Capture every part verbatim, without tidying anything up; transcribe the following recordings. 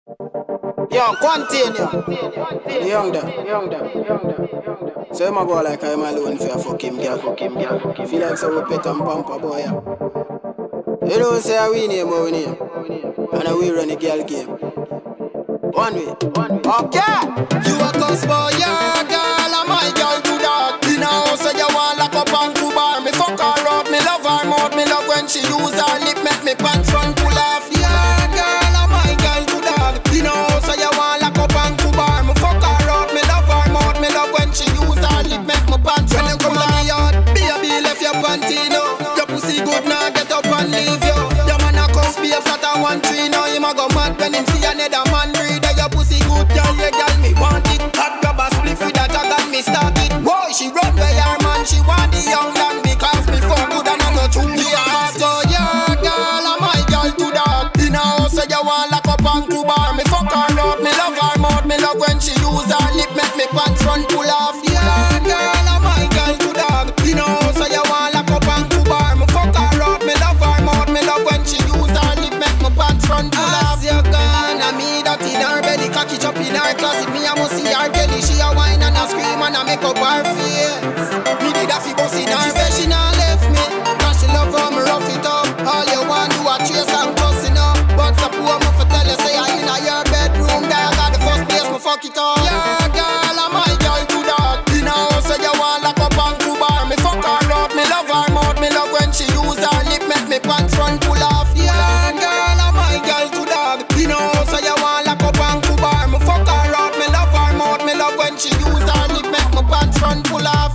Yo, continue. The young da, young da, young da, young da. So I'ma go like I'm alone for a fuck him girl, fuck him girl. Feel like so we pet and pamper boy. Yeah. You know say I win name, we name, and I we run the girl game. One way, okay. You a cuss boy, yeah, girl, and my girl do that. In a house where you want lock up and two bar. Me fuck her up, me love her mouth, me love when she use her lip, make me pants front pull off. Yeah, girl, and my girl do that. In a house where you want lock up and two bar. Me fuck her up, me love her mouth, me love when she use her lip, make me pants front pull off. When you come on me yard, baby left your panty now. Your pussy good now, get up and leave you. Your man a cuss be a flat and one tree now. Him a go mad when him see another man breathe. Your pussy good, girl, yeah, girl, me want it. Hot grab a spliff with that, I got me started. Boy, she run where her man, she want the young man because me fuck good and I know true me heart. So yeah, girl, and my girl to that. In a house where you want lock up and two bar. Me fuck her up, me love her mouth, me love when she use her lip, make me pants front pull off. Yeah, girl, and my girl to that. In a house where you want lock up and two bar. Me fuck her up, me love her mouth, me love when she use her lip, make me pants front pull off. You gone, and me that in her belly, cocky chop in her closet. Me a must see her belly, she a whine and a scream and a make up her face. Me did a fi bust in her. She say she not left me, cause she love how me rough it up. All you want do a chase and cussing up. But the poor me for tell you say I in a your bedroom, there I got the first place me fuck it up. Yeah, girl, and my girl do that. In a house where you want lock up and two bar. Me fuck her up, me love her mouth, me love when she use her lip, make me pants front pull off. Yeah, girl, and my girl do that. In a house where you want lock up and two bar. Me fuck her up, me love her mouth, me love when she use her lip, make me pants front pull off.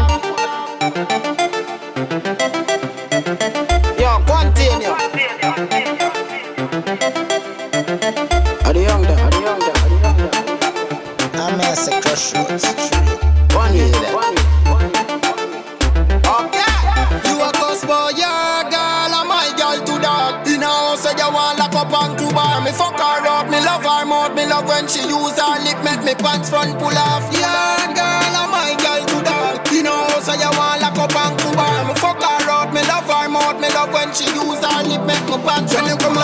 Yo, continue. Are the young da, are the young da, are the young da. I'm a say crossroads. One way there. Okay. You a cuss boy, yeah, girl, and my girl to that. In a house where you want lock up and two bar. Me fuck her up, me love her mouth, me love when she use her lip, make me pants front pull off. Yeah, girl, and my girl to that. In a house where you want lock up and two bar. Me fuck her up, me love her mouth, me love when she use her lip, make me pants front pull off.